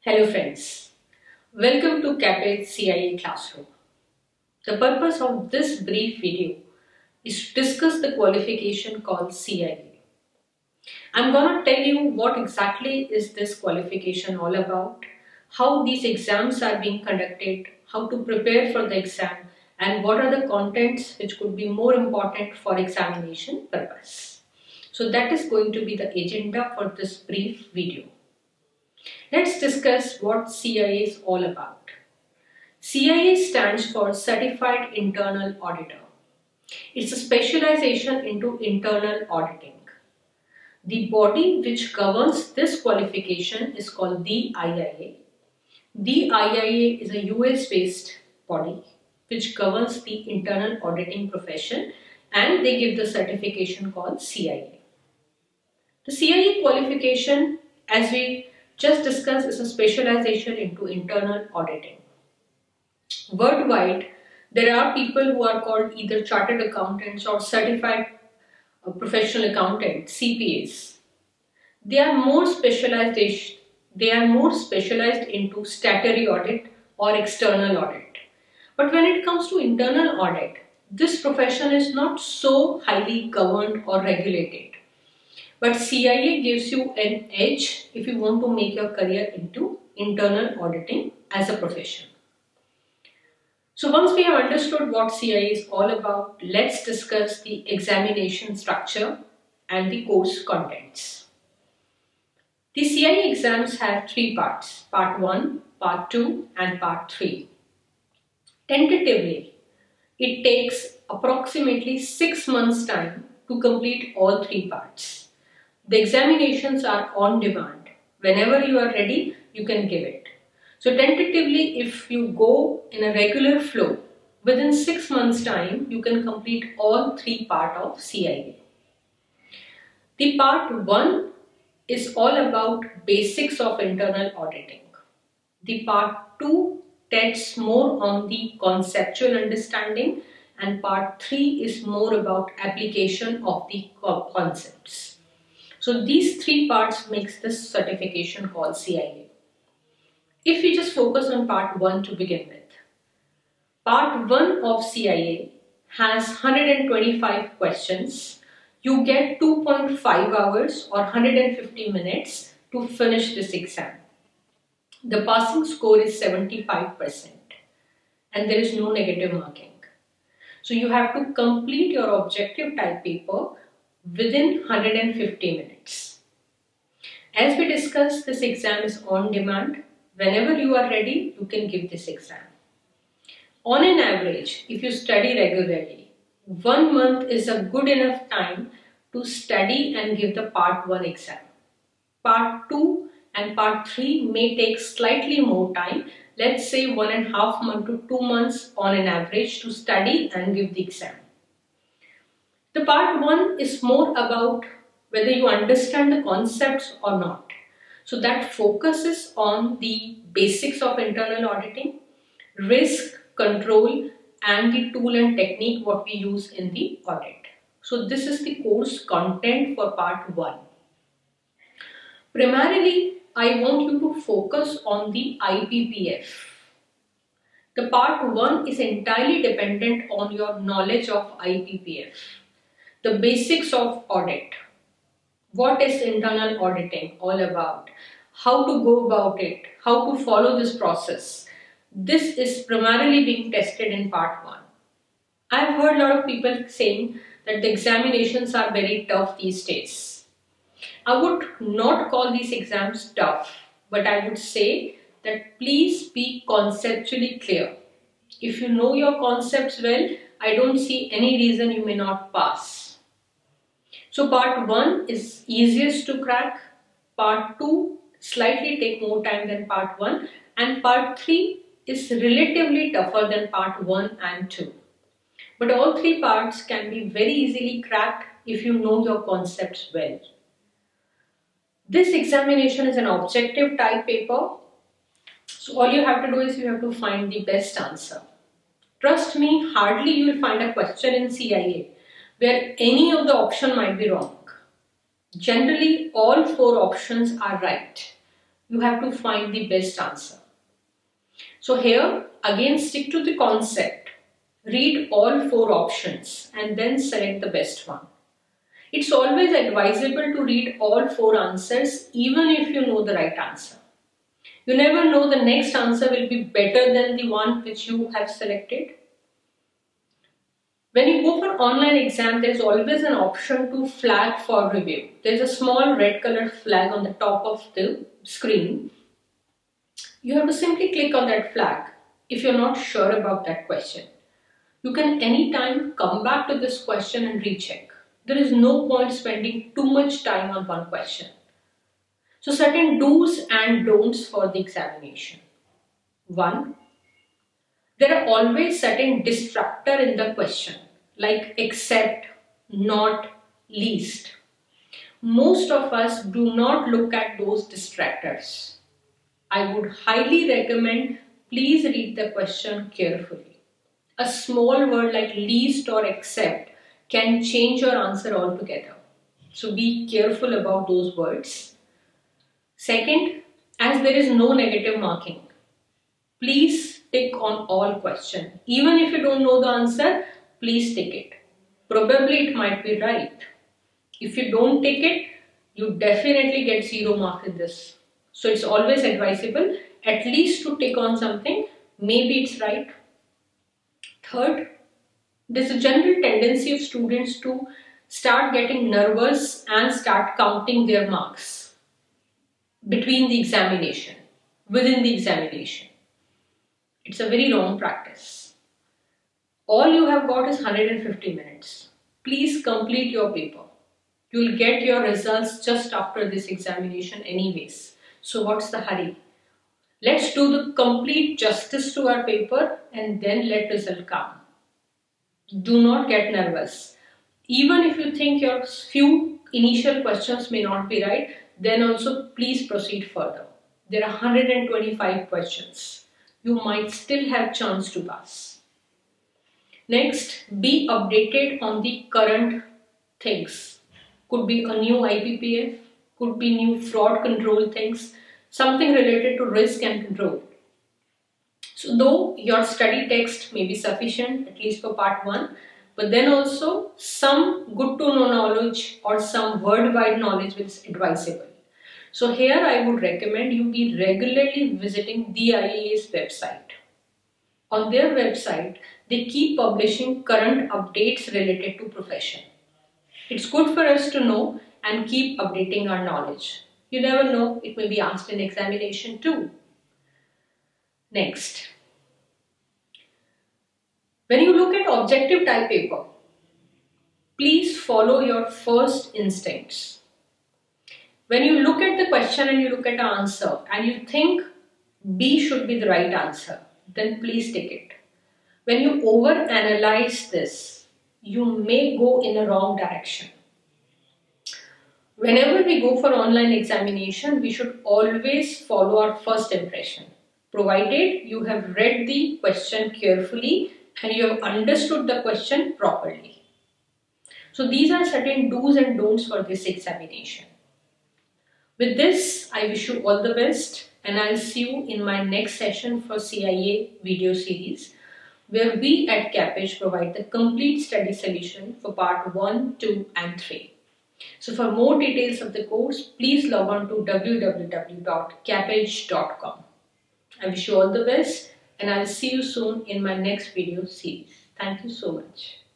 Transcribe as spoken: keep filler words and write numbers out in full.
Hello friends, welcome to K A P P C I A classroom. The purpose of this brief video is to discuss the qualification called C I A. I'm going to tell you what exactly is this qualification all about, how these exams are being conducted, how to prepare for the exam, and what are the contents which could be more important for examination purpose. So that is going to be the agenda for this brief video. Let's discuss what C I A is all about. C I A stands for Certified Internal Auditor. It's a specialization into internal auditing. The body which governs this qualification is called the I I A. The I I A is a U S based body which governs the internal auditing profession, and they give the certification called C I A. The C I A qualification, as we just discussed, is a specialization into internal auditing. Worldwide, there are people who are called either chartered accountants or certified professional accountants, C P As. They are more specialized. They are more specialized into statutory audit or external audit. But when it comes to internal audit, this profession is not so highly governed or regulated. But C I A gives you an edge if you want to make your career into internal auditing as a profession. So once we have understood what C I A is all about, let's discuss the examination structure and the course contents. The C I A exams have three parts, part one, part two and part three. Tentatively, it takes approximately six months time to complete all three parts. The examinations are on demand. Whenever you are ready, you can give it. So tentatively, if you go in a regular flow, within six months time, you can complete all three parts of C I A. The part one is all about basics of internal auditing. The part two tests more on the conceptual understanding, and part three is more about application of the concepts. So these three parts makes this certification called C I A. If we just focus on part one to begin with. Part one of C I A has one hundred twenty-five questions. You get two point five hours or one hundred fifty minutes to finish this exam. The passing score is seventy-five percent and there is no negative marking. So you have to complete your objective type paper within one hundred fifty minutes. As we discussed, this exam is on demand. Whenever you are ready, you can give this exam. On an average, if you study regularly, one month is a good enough time to study and give the part one exam. Part two and part three may take slightly more time, let's say one and a half month to two months on an average to study and give the exam. The part one is more about whether you understand the concepts or not. So that focuses on the basics of internal auditing, risk, control, and the tool and technique what we use in the audit. So this is the course content for part one. Primarily, I want you to focus on the I P P F. The part one is entirely dependent on your knowledge of I P P F. The basics of audit. What is internal auditing all about? How to go about it? How to follow this process? This is primarily being tested in part one. I have heard a lot of people saying that the examinations are very tough these days. I would not call these exams tough, but I would say that please be conceptually clear. If you know your concepts well, I don't see any reason you may not pass. So part one is easiest to crack, part two slightly take more time than part one, and part three is relatively tougher than part one and two. But all three parts can be very easily cracked if you know your concepts well. This examination is an objective type paper, so all you have to do is you have to find the best answer. Trust me, hardly you will find a question in C I A where any of the option might be wrong. Generally, all four options are right. You have to find the best answer. So here again, stick to the concept. Read all four options and then select the best one. It's always advisable to read all four answers even if you know the right answer. You never know, the next answer will be better than the one which you have selected. When you go for online exam, there is always an option to flag for review. There is a small red color flag on the top of the screen. You have to simply click on that flag if you're not sure about that question. You can anytime come back to this question and recheck. There is no point spending too much time on one question. So certain do's and don'ts for the examination. One, there are always certain distractor in the question, like except, not, least. Most of us do not look at those distractors. I would highly recommend, please read the question carefully. A small word like least or except can change your answer altogether. So be careful about those words. Second, as there is no negative marking, please tick on all questions. Even if you don't know the answer, please tick it. Probably it might be right. If you don't tick it, you definitely get zero mark in this. So it's always advisable at least to tick on something. Maybe it's right. Third, there's a general tendency of students to start getting nervous and start counting their marks between the examination, within the examination. It's a very wrong practice. All you have got is one hundred fifty minutes. Please complete your paper. You'll get your results just after this examination anyways. So what's the hurry? Let's do the complete justice to our paper and then let result come. Do not get nervous. Even if you think your few initial questions may not be right, then also please proceed further. There are one hundred twenty-five questions. You might still have chance to pass. Next, be updated on the current things. Could be a new I P P F, could be new fraud control things, something related to risk and control. So though your study text may be sufficient, at least for part one, but then also some good to know knowledge or some worldwide knowledge is advisable. So here I would recommend you be regularly visiting the I A A's website. On their website, they keep publishing current updates related to profession. It's good for us to know and keep updating our knowledge. You never know, it may be asked in examination too. Next, when you look at objective type paper, please follow your first instincts. When you look at the question and you look at the answer and you think B should be the right answer, then please take it. When you overanalyze this, you may go in a wrong direction. Whenever we go for online examination, we should always follow our first impression, provided you have read the question carefully and you have understood the question properly. So these are certain do's and don'ts for this examination. With this, I wish you all the best, and I'll see you in my next session for C I A video series, where we at KAPP provide the complete study solution for part one, two and three. So for more details of the course, please log on to w w w dot kappage dot com. I wish you all the best, and I'll see you soon in my next video series. Thank you so much.